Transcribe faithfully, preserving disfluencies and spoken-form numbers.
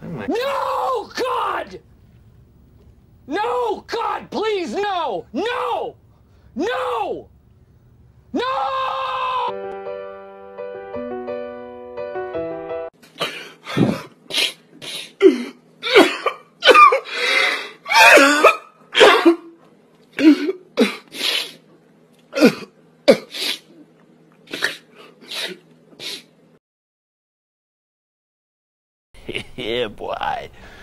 No, God! No, God, please, no! No! No! No! Yeah, boy.